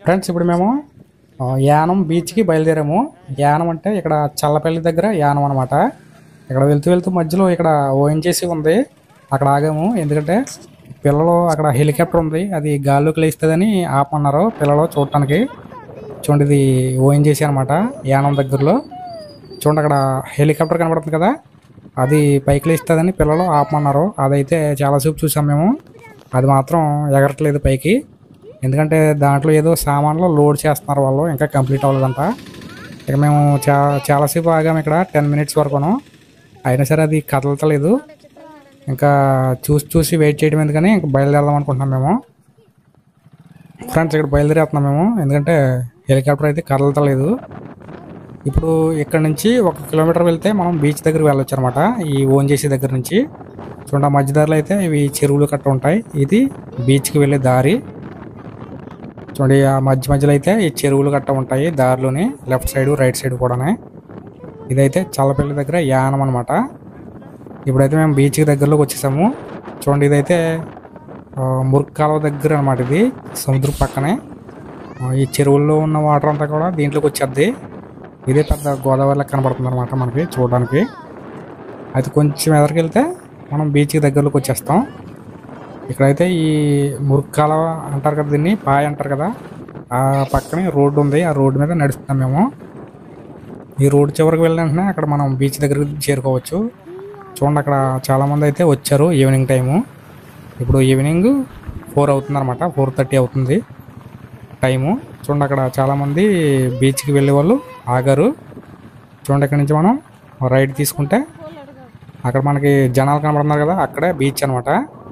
Friends ఇప్పుడు మేము యానం బీచ్కి బయలుదేరాము. యానం అంటే ఇక్కడ చల్లపల్లి దగ్గర యానం అనమాట. ఇక్కడ వెళ్తూ వెళ్తూ మధ్యలో ఇక్కడ ఓఎన్జీసీ ఉంది, అక్కడ ఆగాము. ఎందుకంటే పిల్లలు అక్కడ హెలికాప్టర్ ఉంది, అది గాల్లోకి లేస్తుందని ఆపమన్నారు పిల్లలు చూడటానికి. చూడండి, ఇది ఓఎన్జీసీ అనమాట యానం దగ్గరలో. చూడండి, అక్కడ హెలికాప్టర్ కనబడుతుంది కదా, అది పైకి లేస్తుందని పిల్లలు ఆపమన్నారు. అదైతే చాలాసేపు చూసాం మేము, అది మాత్రం ఎగరట్లేదు పైకి. ఎందుకంటే దాంట్లో ఏదో సామాన్లు లోడ్ చేస్తున్నారు వాళ్ళు, ఇంకా కంప్లీట్ అవ్వలేదంట. ఇక మేము చాలాసేపు ఆగాము ఇక్కడ, 10 minutes వరకును. అయినా సరే అది కదలతలేదు. ఇంకా చూసి చూసి వెయిట్ చేయడం ఎందుకని ఇంకా బయలుదేరదాం అనుకుంటున్నాం మేము. ఫ్రెండ్స్ ఇక్కడ బయలుదేరేస్తున్నాం మేము, ఎందుకంటే హెలికాప్టర్ అయితే కదలతలేదు. ఇప్పుడు ఇక్కడ నుంచి 1 kilometer వెళ్తే మనం బీచ్ దగ్గరికి వెళ్ళొచ్చు అనమాట, ఈ ఓఎన్జీసీ దగ్గర నుంచి. చూడండి, మధ్యదారిలో అయితే ఇవి చెరువులు కట్ట ఉంటాయి. ఇది బీచ్కి వెళ్ళే దారి. చూడండి, ఆ మధ్యలో అయితే ఈ చెరువులు గట్ట ఉంటాయి దారిలోని, లెఫ్ట్ సైడ్ రైట్ సైడ్ కూడానే. ఇదైతే చల్లపల్లి దగ్గర యానం అనమాట. ఇప్పుడైతే మేము బీచ్కి దగ్గరలోకి వచ్చేసాము. చూడండి, ఇదైతే మురుక్ కాలువ దగ్గర అనమాట, ఇది సముద్రం పక్కనే. ఈ చెరువుల్లో ఉన్న వాటర్ అంతా కూడా దీంట్లోకి వచ్చేద్ది. ఇదే పెద్ద గోదావరిలో కనబడుతుంది అనమాట మనకి చూడడానికి. అయితే కొంచెం ఎదరికి వెళ్తే మనం బీచ్కి దగ్గరలోకి వచ్చేస్తాం. ఇక్కడైతే ఈ మురుక్ కాలువ అంటారు కదా, దీన్ని పాయ అంటారు కదా, ఆ పక్కనే రోడ్డు ఉంది. ఆ రోడ్డు మీద నడుస్తున్నాం మేము. ఈ రోడ్డు చివరికి వెళ్ళిన వెంటనే అక్కడ మనం బీచ్ దగ్గరికి చేరుకోవచ్చు. చూడండి, అక్కడ చాలామంది అయితే వచ్చారు ఈవినింగ్ టైము. ఇప్పుడు ఈవినింగ్ 4 అవుతుంది అనమాట, 4:30 అవుతుంది టైము. చూడండి, అక్కడ చాలామంది బీచ్కి వెళ్ళే వాళ్ళు ఆగారు. చూడండి, ఇక్కడ నుంచి మనం రైడ్ తీసుకుంటే అక్కడ మనకి జనాలు కనబడుతున్నారు కదా, అక్కడే బీచ్ అనమాట.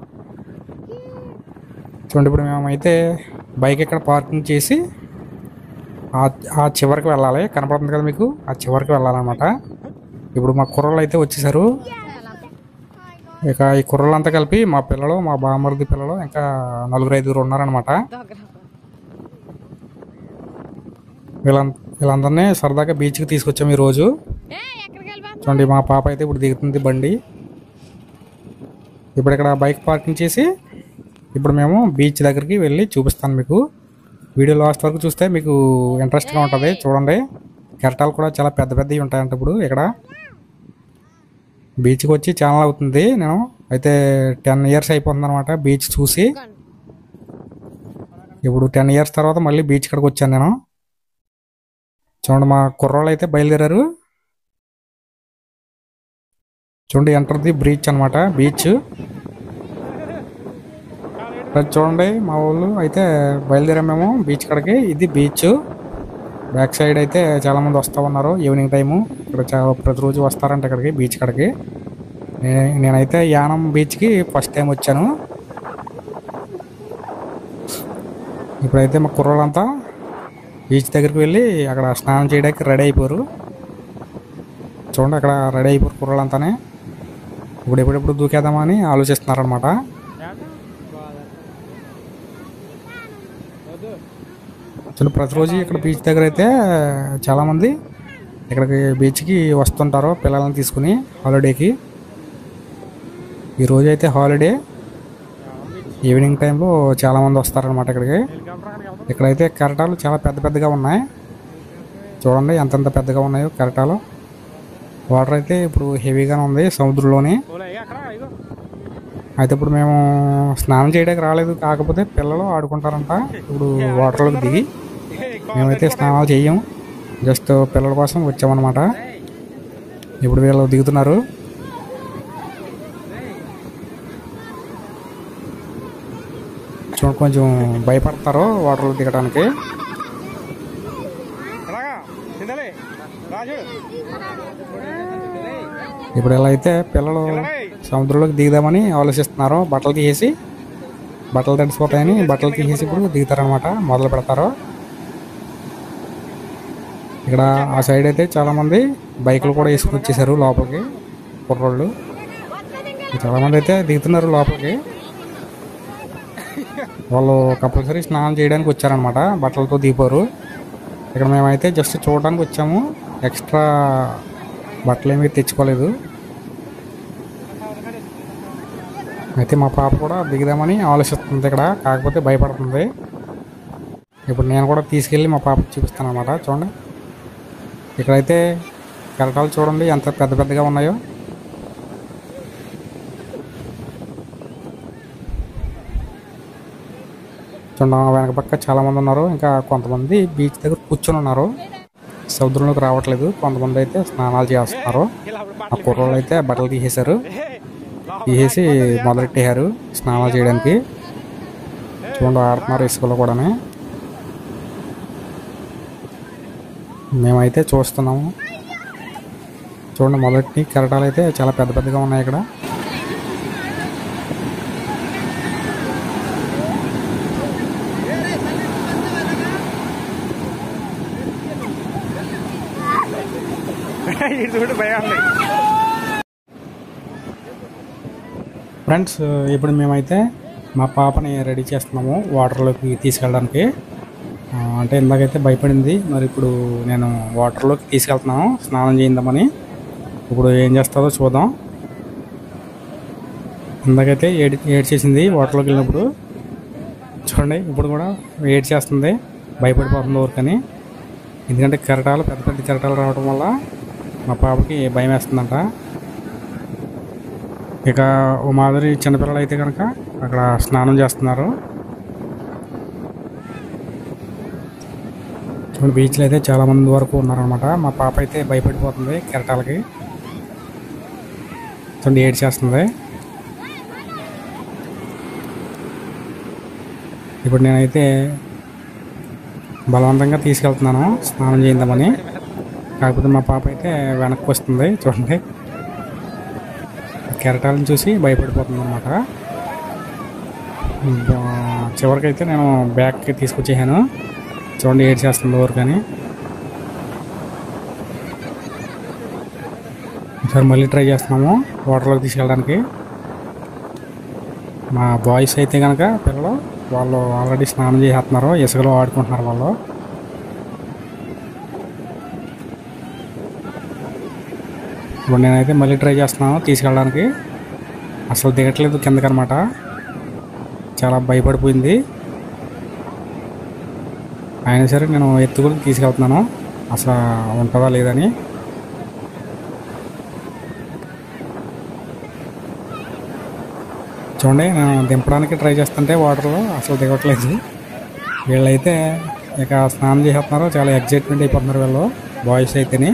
చూడండి, ఇప్పుడు మేమైతే బైక్ ఇక్కడ పార్కింగ్ చేసి ఆ చివరికి వెళ్ళాలి. కనపడుతుంది కదా మీకు, ఆ చివరికి వెళ్ళాలన్నమాట. ఇప్పుడు మా కుర్రలు అయితే వచ్చేసారు. ఇక ఈ కుర్రలంతా కలిపి మా పిల్లలు, మా బామ్మర్ది పిల్లలు, ఇంకా 4-5 ఉన్నారనమాట. వీళ్ళందరినీ సరదాగా బీచ్కి తీసుకొచ్చాము ఈరోజు. చూడండి, మా పాప అయితే ఇప్పుడు దిగుతుంది బండి. ఇప్పుడు ఇక్కడ బైక్ పార్కింగ్ చేసి ఇప్పుడు మేము బీచ్ దగ్గరికి వెళ్ళి చూపిస్తాను మీకు. వీడియో లాస్ట్ వరకు చూస్తే మీకు ఇంట్రెస్ట్గా ఉంటుంది. చూడండి, కెరటాలు కూడా చాలా పెద్ద పెద్దవి ఉంటాయంట. ఇప్పుడు ఇక్కడ బీచ్కి వచ్చి చాలా అవుతుంది, నేను అయితే 10 years అయిపోతుంది అనమాట బీచ్ చూసి. ఇప్పుడు 10 years తర్వాత మళ్ళీ బీచ్ కాడికి వచ్చాను నేను. చూడండి, మా కుర్రోళ్ళు అయితే బయలుదేరారు. చూడండి, ఎంటర్ ది బ్రీచ్ అనమాట, బీచ్. చూడండి, మా వాళ్ళు అయితే బయలుదేరాం మేము బీచ్ కాడికి. ఇది బీచ్ బ్యాక్ సైడ్ అయితే చాలామంది వస్తూ ఉన్నారు ఈవినింగ్ టైము. ఇక్కడ ప్రతిరోజు వస్తారంట ఇక్కడికి, బీచ్ కాడికి. నేనైతే యానం బీచ్కి ఫస్ట్ టైం వచ్చాను. ఇప్పుడైతే మా కుర్రోళ్ళంతా బీచ్ దగ్గరికి వెళ్ళి అక్కడ స్నానం చేయడానికి రెడీ అయిపోయారు. చూడండి, అక్కడ రెడీ అయిపోయారు కుర్రోళ్ళంతానే. ఇప్పుడు ఎప్పుడెప్పుడు దూకేద్దామని ఆలోచిస్తున్నారనమాట. ప్రతిరోజు ఇక్కడ బీచ్ దగ్గర అయితే చాలామంది ఇక్కడికి బీచ్కి వస్తుంటారు పిల్లల్ని తీసుకుని హాలిడేకి. ఈరోజు అయితే హాలిడే, ఈవినింగ్ టైంలో చాలామంది వస్తారనమాట ఇక్కడికి. ఇక్కడైతే కెరటాలు చాలా పెద్ద పెద్దగా ఉన్నాయి. చూడండి ఎంతెంత పెద్దగా ఉన్నాయో కెరటాలు. వాటర్ అయితే ఇప్పుడు హెవీగానే ఉంది సముద్రంలోని. అయితే ఇప్పుడు మేము స్నానం చేయడానికి రాలేదు, కాకపోతే పిల్లలు ఆడుకుంటారంట ఇప్పుడు వాటర్లోకి దిగి. మేమైతే స్నానాలు చెయ్యం, జస్ట్ పిల్లల కోసం వచ్చామన్నమాట. ఇప్పుడు వీళ్ళు దిగుతున్నారు. చూడండి, కొంచెం భయపడతారు వాటర్లో దిగడానికి. ఇప్పుడు ఎలా అయితే పిల్లలు సముద్రంలోకి దిగుదామని ఆలోచిస్తున్నారు. బట్టలు తీసేసి, బట్టలు తడిసిపోతాయని బట్టలు తీసేసి ఇప్పుడు దిగుతారనమాట, మొదలు పెడతారు. ఇక్కడ ఆ సైడ్ అయితే చాలామంది బైకులు కూడా వేసుకుని వచ్చేసారు లోపలికి కుర్రోళ్ళు. చాలామంది అయితే దిగుతున్నారు లోపలికి. వాళ్ళు కంపల్సరీ స్నానం చేయడానికి వచ్చారనమాట, బట్టలతో దిగిపోరు. ఇక్కడ మేమైతే జస్ట్ చూడడానికి వచ్చాము, ఎక్స్ట్రా బట్టలు ఏమీ తెచ్చుకోలేదు. అయితే మా పాప కూడా దిగుదామని ఆలోచిస్తుంది ఇక్కడ, కాకపోతే భయపడుతుంది. ఇప్పుడు నేను కూడా తీసుకెళ్ళి మా పాపకి చూపిస్తాను అనమాట. చూడండి ఇక్కడైతే కెరటాలు చూడండి ఎంత పెద్ద పెద్దగా ఉన్నాయో. చూడండి వెనక పక్క చాలామంది ఉన్నారు. ఇంకా కొంతమంది బీచ్ దగ్గర కూర్చొని ఉన్నారు, సముద్రంలోకి రావట్లేదు. కొంతమంది అయితే స్నానాలు చేస్తున్నారు. ఆ కుర్రోళ్ళు అయితే బట్టలు తీసేసి మొదలెట్టేశారు స్నానాలు చేయడానికి. చూడండి ఆడుతున్నారు ఇసుకలో కూడా. మేమైతే చూస్తున్నాము. చూడండి మొదటి కెరటాలు అయితే చాలా పెద్ద పెద్దగా ఉన్నాయి ఇక్కడ. ఫ్రెండ్స్ ఇప్పుడు మేమైతే మా పాపని రెడీ చేస్తున్నాము వాటర్లోకి తీసుకెళ్ళడానికి. అంటే ఇందాకైతే భయపడింది, మరి ఇప్పుడు నేను వాటర్లోకి తీసుకెళ్తున్నాను స్నానం చేయిందామని. ఇప్పుడు ఏం చేస్తుందో చూద్దాం. ఇందాకైతే ఏడ్చేసింది వాటర్లోకి వెళ్ళినప్పుడు. చూడండి ఇప్పుడు కూడా ఏడ్చేస్తుంది, భయపడిపోతుంది ఊరికని. ఎందుకంటే కెరటాలు పెద్ద పెద్ద కెరటాలు రావడం వల్ల మా పాపకి భయం వేస్తుందంట. ఇక ఓ మాదిరి చిన్నపిల్లలు అయితే కనుక అక్కడ స్నానం చేస్తున్నారు. చూడండి బీచ్లో అయితే చాలా మంది వరకు ఉన్నారనమాట. మా పాప అయితే భయపడిపోతుంది కెరటాలకి. చూడండి ఏడ్చేస్తుంది. ఇప్పుడు నేనైతే బలవంతంగా తీసుకెళ్తున్నాను స్నానం చేద్దామని. కాకపోతే మా పాప అయితే వెనక్కి వస్తుంది. చూడండి కెరటాలను చూసి భయపడిపోతుంది అనమాట. చివరికైతే నేను బ్యాగ్కి తీసుకొచ్చేసాను. చూడండి ఏడ్చేస్తుంది ఊరికని. ఒకసారి మళ్ళీ ట్రై చేస్తున్నాము వాటర్లోకి తీసుకెళ్ళడానికి. మా బాయ్స్ అయితే కనుక పిల్లలు వాళ్ళు ఆల్రెడీ స్నానం చేసేస్తున్నారు, ఇసుకలో ఆడుకుంటున్నారు వాళ్ళు. ఇప్పుడు నేనైతే మళ్ళీ ట్రై చేస్తున్నాను తీసుకెళ్ళడానికి. అసలు దిగట్లేదు కిందకనమాట, చాలా భయపడిపోయింది. అయినా సరే నేను ఎత్తుకుని తీసుకెళ్తున్నాను అసలు ఉంటుందా లేదని. చూడండి నేను దింపడానికి ట్రై చేస్తుంటే వాటర్లో అసలు దిగట్లేదు. వీళ్ళైతే ఇక స్నానం చేసేస్తున్నారు, చాలా ఎగ్జైట్మెంట్ అయిపోతున్నారు వీళ్ళు బాయ్స్ అయితేనే.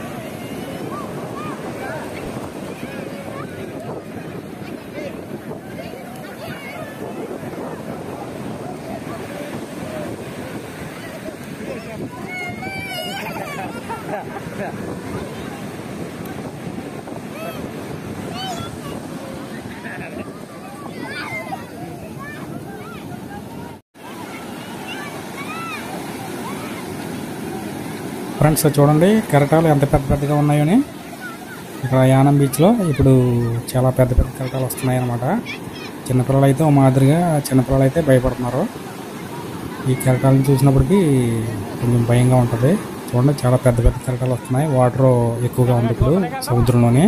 ఫ్రెండ్స్ చూడండి కెరటాలు ఎంత పెద్ద పెద్దగా ఉన్నాయని. ఇక్కడ యానం బీచ్లో ఇప్పుడు చాలా పెద్ద పెద్ద కెరటాలు వస్తున్నాయి అన్నమాట. చిన్నపిల్లలు అయితే మాదిరిగా చిన్నపిల్లలు అయితే భయపడుతున్నారు. ఈ కెరటాలను చూసినప్పటికీ కొంచెం భయంగా ఉంటుంది. చూడండి చాలా పెద్ద పెద్ద కెరటాలు వస్తున్నాయి. వాటర్ ఎక్కువగా ఉంది ఇప్పుడు సముద్రంలోనే.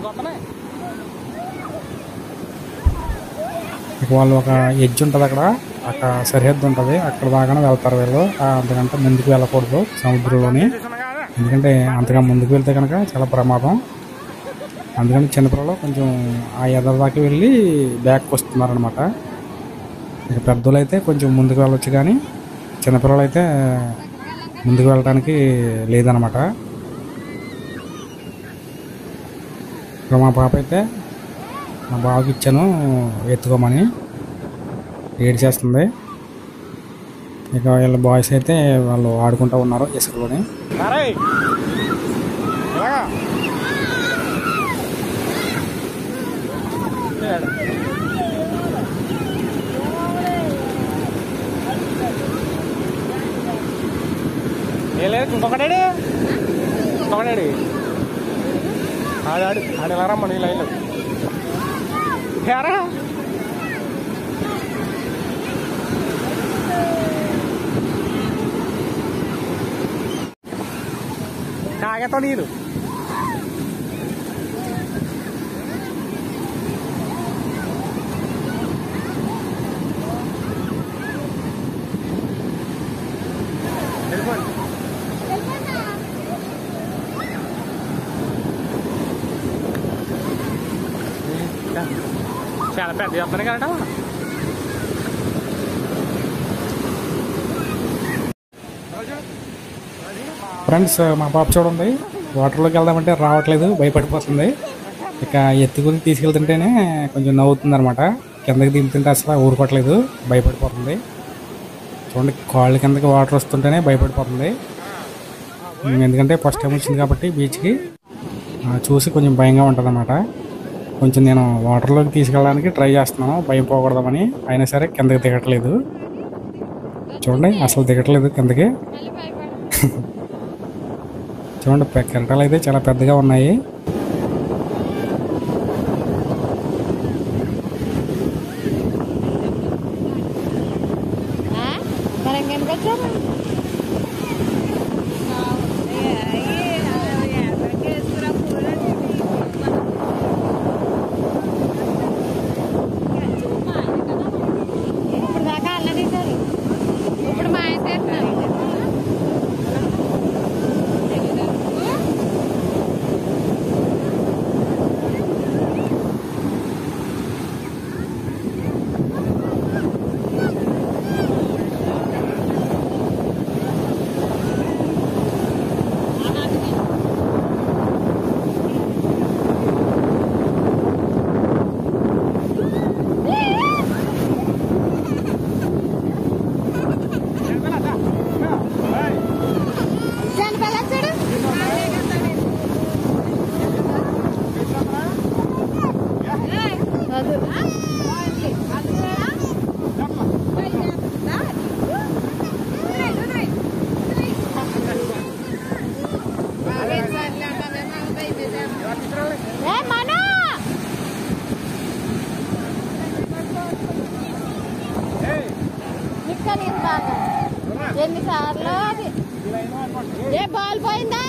ఇక వాళ్ళు ఒక ఎడ్జ్ ఉంటుంది అక్కడ సరిహద్దు ఉంటుంది, అక్కడ దాకానే వెళ్తారు వీళ్ళు. అంతకంటే ముందుకు వెళ్ళకూడదు సముద్రంలోని, ఎందుకంటే అంతగా ముందుకు వెళ్తే కనుక చాలా ప్రమాదం. అందుకని చిన్నపిల్లలు కొంచెం ఆ ఎదర దాకా వెళ్ళి బ్యాక్కి వస్తున్నారనమాట. ఇక పెద్దలు అయితే కొంచెం ముందుకు వెళ్ళొచ్చు, కానీ చిన్నపిల్లలు అయితే ముందుకు వెళ్ళడానికి లేదనమాట. ఇక మా పాప అయితే మా బాబుకి ఇచ్చాను ఎత్తుకోమని, ఏడ్చేస్తుంది. ఇక వీళ్ళ బాయ్స్ అయితే వాళ్ళు ఆడుకుంటూ ఉన్నారు ఇసుకలోని. ఇంకొకడాడు ఆడాడు ఆడ ఎలా రమ్మని ఈ లైన్లో హేరా తాగేతో నీరు. చాలా పెద్ద చెప్తాను కదా. ఫ్రెండ్స్ మా పాప చూడండి వాటర్లోకి వెళ్దామంటే రావట్లేదు, భయపడిపోతుంది. ఇక ఎత్తుకుని తీసుకెళ్తుంటేనే కొంచెం నవ్వుతుంది అనమాట. కిందకి దింపుతుంటే అసలు ఊరుకోవట్లేదు, భయపడిపోతుంది. చూడండి కాళ్ళ కిందకి వాటర్ వస్తుంటేనే భయపడిపోతుంది. ఎందుకంటే ఫస్ట్ టైం వచ్చింది కాబట్టి బీచ్కి చూసి కొంచెం భయంగా ఉంటుంది అన్నమాట. కొంచెం నేను వాటర్లోకి తీసుకెళ్ళడానికి ట్రై చేస్తున్నాను భయం పోకూడదామని, అయినా సరే కిందకి దిగట్లేదు. చూడండి అసలు దిగట్లేదు కిందకి. చూడండి కెరటాలు అయితే చాలా పెద్దగా ఉన్నాయి. ఎన్నిసార్లు ఏ బాల్ పోయిందా?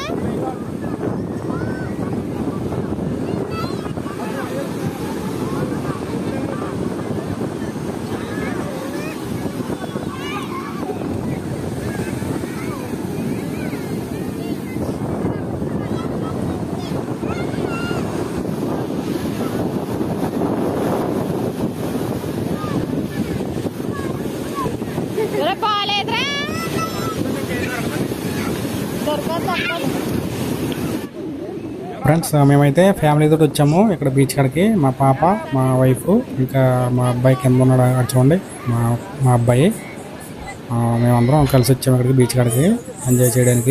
బాలేదురా ఫ్రెండ్స్ మేమైతే ఫ్యామిలీతో వచ్చాము ఇక్కడ బీచ్ కాడికి. మా పాప, మా వైఫ్, ఇంకా మా అబ్బాయి కింద ఉన్నాడు అక్కడ చూడండి, మా అబ్బాయి. మేమందరం కలిసి వచ్చాము ఇక్కడికి బీచ్ కాడికి ఎంజాయ్ చేయడానికి.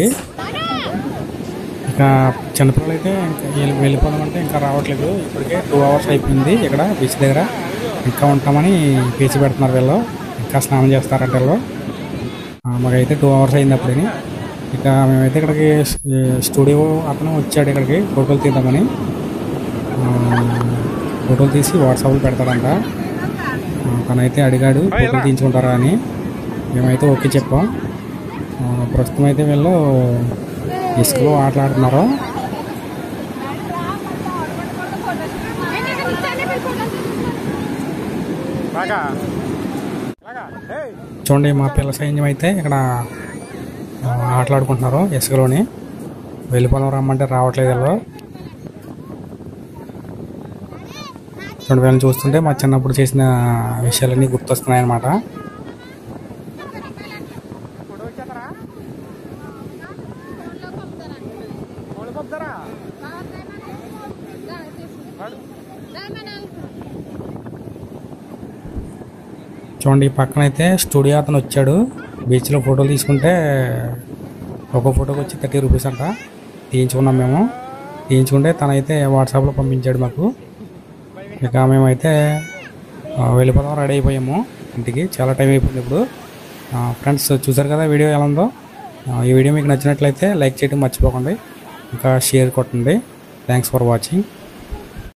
ఇక చిన్నపిల్లలు అయితే ఇంకా వెళ్ళిపోదామంటే ఇంకా రావట్లేదు. ఇప్పటికే 2 hours అయిపోయింది ఇక్కడ బీచ్ దగ్గర. ఇంకా ఉంటామని పీచి పెడుతున్నారు వీళ్ళు, ఇంకా స్నానం చేస్తారంట వీళ్ళు. మాకైతే 2 hours అయింది అప్పుడని. ఇక మేమైతే ఇక్కడికి స్టూడియో అతను వచ్చాడు ఇక్కడికి ఫోటోలు తీద్దామని. ఫోటోలు తీసి వాట్సాప్లో పెడతాడంట. తనైతే అడిగాడు ఫోటోలు తీయించుకుంటారా అని. మేమైతే ఓకే చెప్పాం. ప్రస్తుతం అయితే వీళ్ళు ఇసుకలో ఆటలాడుతున్నారు. చూడండి మా పిల్ల సైన్యం అయితే ఇక్కడ ఆటలాడుకుంటున్నారు ఇసుకలోని. వెళ్ళిపోదాం రమ్మంటే రావట్లేదు వీళ్ళు. చూడండి వీళ్ళని చూస్తుంటే మా చిన్నప్పుడు చేసిన విషయాలన్నీ గుర్తొస్తున్నాయి అన్నమాట. చూడండి ఈ పక్కన అయితే స్టూడియో అతను వచ్చాడు. బీచ్లో ఫోటోలు తీసుకుంటే ఒక ఫోటోకి వచ్చి 30 రూపీస్ అంట. తీయించుకున్నాం మేము. తీయించుకుంటే తనైతే వాట్సాప్లో పంపించాడు మాకు. ఇక మేమైతే వెళ్ళిపోదాం రెడీ అయిపోయాము ఇంటికి. చాలా టైం అయిపోయింది ఇప్పుడు. ఫ్రెండ్స్ చూసారు కదా వీడియో ఎలా ఉందో. ఈ వీడియో మీకు నచ్చినట్లయితే లైక్ చేయడం మర్చిపోకండి, ఇంకా షేర్ కొట్టండి. Thanks for watching.